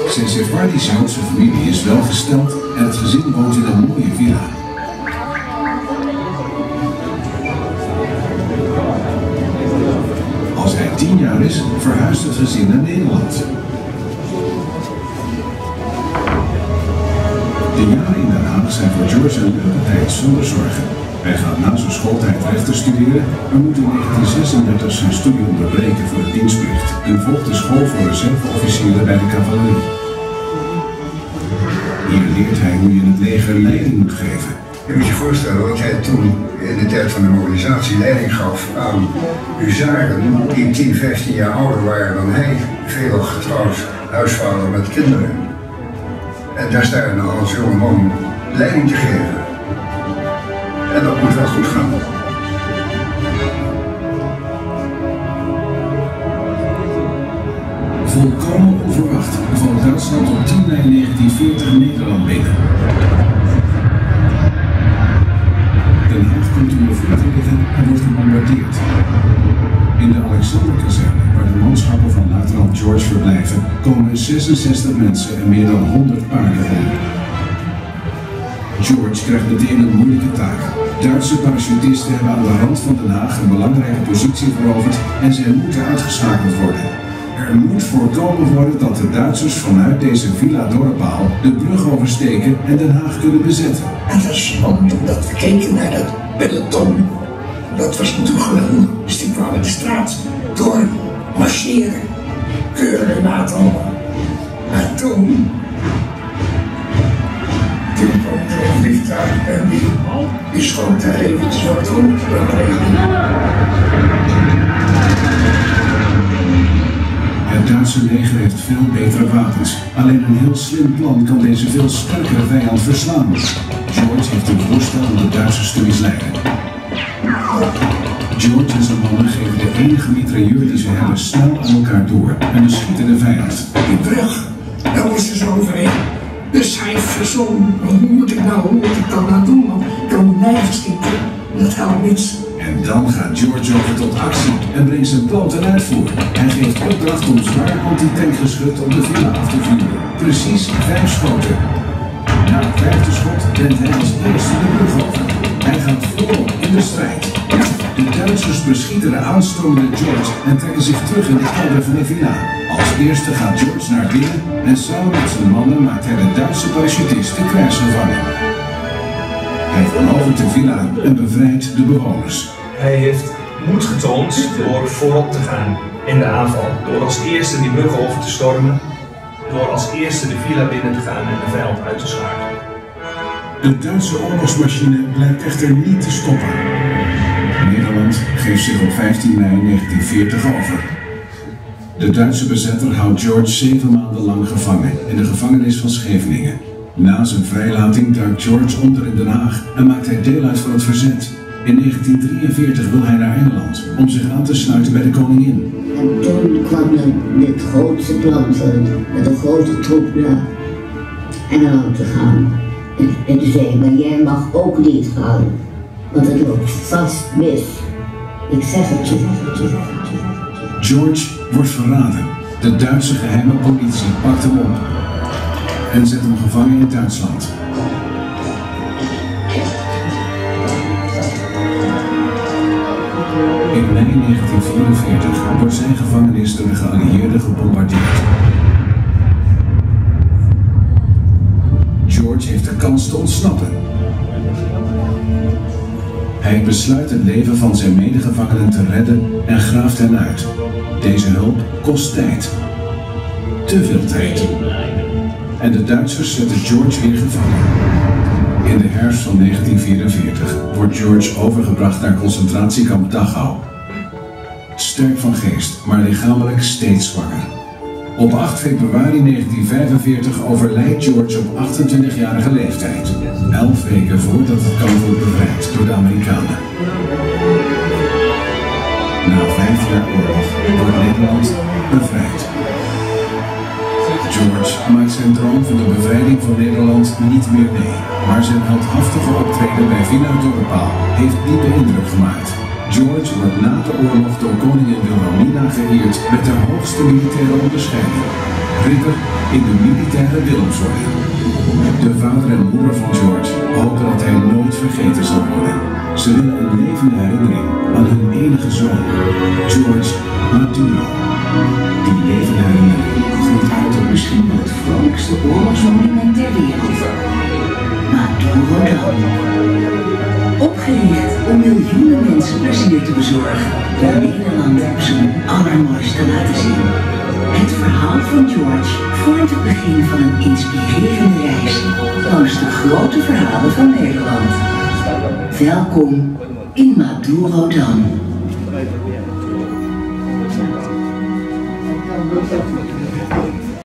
Zijn Sephardische Joodse familie is welgesteld en het gezin woont in een mooie villa. Als hij 10 jaar is, verhuist het gezin naar Nederland. De jaren in Den Haag zijn voor George een leuke tijd zonder zorgen. Hij gaat na zijn schooltijd rechten studeren, maar moet in 1936 zijn studie onderbreken voor de dienstplicht en volgt de school voor reserveofficieren bij de cavalerie. Hier leert hij hoe je in het leger leiding moet geven. Je moet je voorstellen dat hij toen in de tijd van de mobilisatie leiding gaf aan huzaren die 10, 15 jaar ouder waren dan hij, veel getrouwd, huisvader met kinderen. En daar sta je nou als jonge man leiding te geven. En dat moet wel goed gaan. Volkomen onverwacht valt Duitsland op 10 mei 1940 Nederland binnen. Den Haag komt onder vuur te liggen en wordt gebombardeerd. In de Alexanderkazerne, waar de manschappen van luitenant George verblijven, komen 66 mensen en meer dan 100 paarden om. George krijgt meteen een moeilijke taak. Duitse parachutisten hebben aan de rand van Den Haag een belangrijke positie veroverd en zij moeten uitgeschakeld worden. Er moet voorkomen worden dat de Duitsers vanuit deze Villa Dorpaal de brug oversteken en Den Haag kunnen bezetten. En dat is spannend omdat we keken naar dat peloton. Dat was natuurlijk geweldig. Dus die kwamen de straat door marcheren. Keuren en aantallen. Maar toen kwam er een vliegtuig en die schoot daar eventjes wat op. Het Duitse leger heeft veel betere wapens. Alleen een heel slim plan kan deze veel sterkere vijand verslaan. George heeft een voorstel om de Duitsers te misleiden. George en zijn mannen geven de enige mitrailleur die ze hebben snel aan elkaar door en beschieten de vijand. Die brug, daar was ze zo overheen. Dus hij verzon, hoe moet ik dat nou doen? Want ik kan me nergens schieten, dat helpt niets. En dan gaat George over tot actie en brengt zijn plan ten uitvoer. Hij geeft opdracht om zwaar antitankgeschut op de villa af te vuren. Precies 5 schoten. Na het 5e schot rent hij als eerste de brug over. Hij gaat volop in de strijd. De Duitsers beschieten de aanstormende George en trekken zich terug in de kelder van de villa. Als eerste gaat George naar binnen en samen met zijn mannen maakt hij de Duitse parachutisten krijgsgevangen. Hij verovert de villa en bevrijdt de bewoners. Hij heeft moed getoond door voorop te gaan in de aanval. Door als eerste die brug over te stormen. Door als eerste de villa binnen te gaan en de vijand uit te schakelen. De Duitse oorlogsmachine blijkt echter niet te stoppen. Nederland geeft zich op 15 mei 1940 over. De Duitse bezetter houdt George 7 maanden lang gevangen in de gevangenis van Scheveningen. Na zijn vrijlating duikt George onder in Den Haag en maakt hij deel uit van het verzet. In 1943 wil hij naar Engeland om zich aan te sluiten bij de koningin. En toen kwam dan dit grootste plan met een grote troep naar Engeland te gaan. En toen zei hij, maar jij mag ook niet gaan, want het loopt vast mis. Ik zeg het je. George wordt verraden. De Duitse geheime politie pakt hem op en zet hem gevangen in Duitsland. In mei 1944 wordt zijn gevangenis door de geallieerden gebombardeerd. George heeft de kans te ontsnappen. Hij besluit het leven van zijn medegevangenen te redden en graaft hen uit. Deze hulp kost tijd. Te veel tijd. En de Duitsers zetten George weer gevangen. In de herfst van 1944 wordt George overgebracht naar concentratiekamp Dachau. Sterk van geest, maar lichamelijk steeds zwakker. Op 8 februari 1945 overlijdt George op 28-jarige leeftijd. 11 weken voordat het kamp wordt bevrijd door de Amerikanen. Na 5 jaar oorlog wordt Nederland bevrijd. George maakt zijn droom van de bevrijding van Nederland niet meer mee. Maar zijn heldhaftige optreden bij Villa Dorpaal heeft diepe indruk gemaakt. George wordt na de oorlog door koningin Wilhelmina geëerd met de hoogste militaire onderscheiding. ridder in de militaire Willemsorde. De vader en moeder van George hopen dat hij nooit vergeten zal worden. Ze willen een levende herinnering aan hun enige zoon, George Maduro. Die levende herinnering groeit uit op misschien wel het vrolijkste oorlogsmonument ter wereld. Maduro Dam. Opgericht om miljoenen mensen plezier te bezorgen, door Nederland zijn allermooiste te laten zien. Het verhaal van George vormt het begin van een inspirerende reis langs de grote verhalen van Nederland. Welkom in Maduro Dam.